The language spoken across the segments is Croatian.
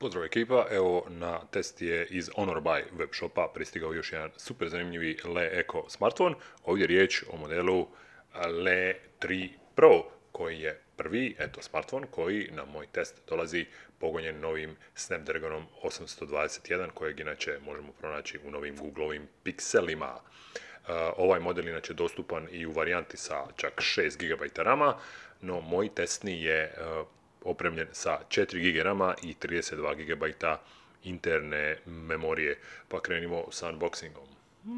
Pozdrav ekipa, evo na test je iz Honor by web shopa pristigao još jedan super zanimljivi Le Eco smartphone. Ovdje je riječ o modelu Le 3 Pro koji je prvi smartphone koji na moj test dolazi pogonjen novim Snapdragonom 821 kojeg inače možemo pronaći u novim Googlovim pikselima. Ovaj model inače dostupan i u varijanti sa čak 6 GB rama, no moj testni je opremljen sa 4 GB rama i 32 GB interne memorije. Pa krenimo s unboxingom.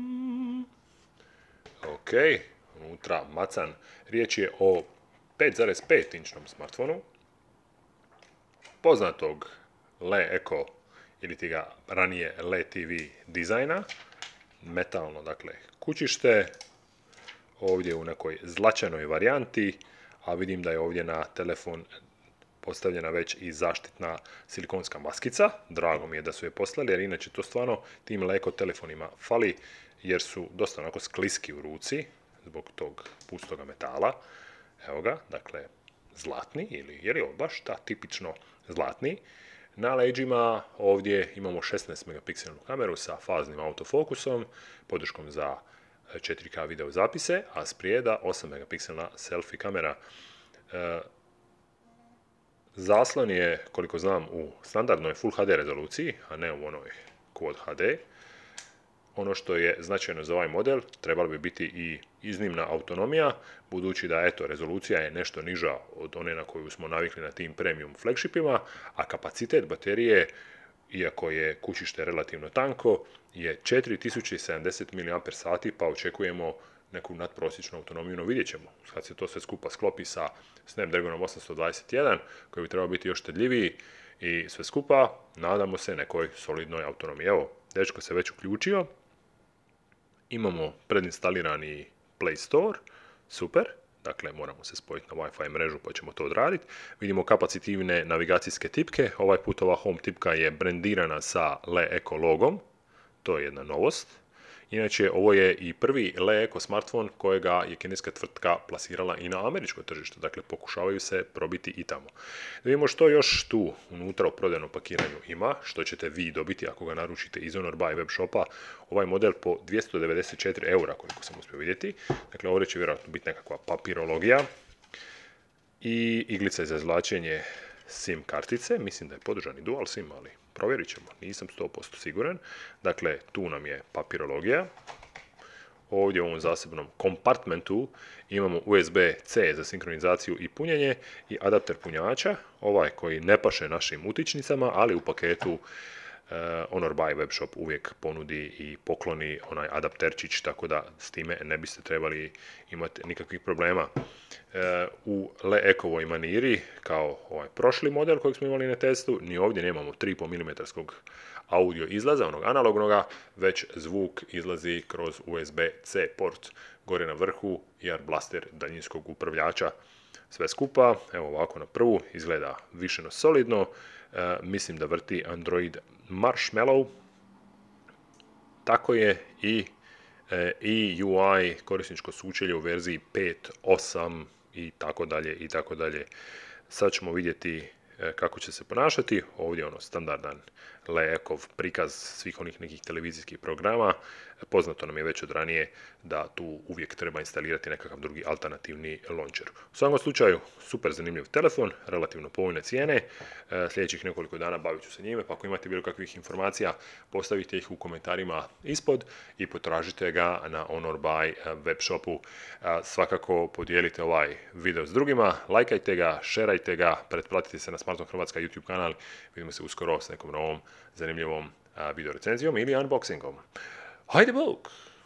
Ok, unutra macan. Riječ je o 5,5 inčnom smartfonu poznatog Le Eco ili ti ga ranije Le TV dizajna. Metalno, dakle, kućište. Ovdje u nekoj zlačanoj varijanti, a vidim da je ovdje na telefon postavljena već i zaštitna silikonska maskica. Drago mi je da su je poslali, jer inače to stvarno tim Le Eco telefonima fali, jer su dosta onako skliski u ruci zbog tog pustoga metala. Evo ga, dakle, zlatni, ili je li ovo baš ta tipično zlatni. Na leđima ovdje imamo 16 megapikselnu kameru sa faznim autofokusom, podrškom za 4K video zapise, a sprijeda 8 megapikselna selfie kamera. Zaslon je, koliko znam, u standardnoj Full HD rezoluciji, a ne u onoj Quad HD. Ono što je značajno za ovaj model, trebala bi biti i iznimna autonomija, budući da rezolucija je nešto niža od one na koju smo navikli na tim premium flagshipima, a kapacitet baterije, iako je kućište relativno tanko, je 4070 mAh, pa očekujemo neku nadprosječnu autonomiju, no vidjet ćemo. Kad se to sve skupa sklopi sa Snapdragonom 821, koji bi trebao biti još štedljiviji i sve skupa, nadamo se nekoj solidnoj autonomiji. Evo, dečko se već uključio. Imamo predinstalirani Play Store, super, dakle moramo se spojiti na Wi-Fi mrežu pa ćemo to odraditi. Vidimo kapacitivne navigacijske tipke, ovaj put ova home tipka je brendirana sa Le Eco logom, to je jedna novost. Inače, ovo je i prvi Le Eco smartphone kojega je kineska tvrtka plasirala i na američko tržište, dakle pokušavaju se probiti i tamo. Da vidimo što još tu unutra u prodajnom pakiranju ima, što ćete vi dobiti ako ga naručite iz Honor by web shopa. Ovaj model po 294 eura, koliko sam uspio vidjeti. Dakle, ovdje će vjerojatno biti nekakva papirologija i iglica za izvlačenje SIM kartice. Mislim da je podržan i dual SIM, ali provjerit ćemo, nisam 100% siguran. Dakle, tu nam je papirologija. Ovdje u ovom zasebnom kompartmentu imamo USB-C za sinkronizaciju i punjenje i adapter punjača, ovaj koji ne paše našim utičnicama, ali u paketu Honor by web shop uvijek ponudi i pokloni onaj adapterčić, tako da s time ne biste trebali imati nikakvih problema. U Le Ecovoj maniri, kao ovaj prošli model kojeg smo imali na testu, ni ovdje nemamo 3,5 mm audio izlaza, onog analognoga, već zvuk izlazi kroz USB-C port. Gore na vrhu AR blaster daljinskog upravljača. Sve skupa, evo ovako na prvu, izgleda više no solidno. Mislim da vrti Android Marshmallow. Tako je i UI korisničko sučelje u verziji 5.8 i tako dalje i tako dalje. Sad ćemo vidjeti kako će se ponašati. Ovdje je ono standardan Le Ecov prikaz svih onih nekih televizijskih programa. Poznato nam je već od ranije da tu uvijek treba instalirati nekakav drugi alternativni launcher. U svakom slučaju, super zanimljiv telefon, relativno povoljne cijene. Sljedećih nekoliko dana bavit ću se njime, pa ako imate bilo kakvih informacija, postavite ih u komentarima ispod i potražite ga na Honor by web shopu. Svakako podijelite ovaj video s drugima, lajkajte ga, šerajte ga, pretplatite se na Smartphone Hrvatska YouTube kanal. Vidimo se uskoro s nekom novom zanimljivom video recenzijom ili unboxingom. Hajde bok!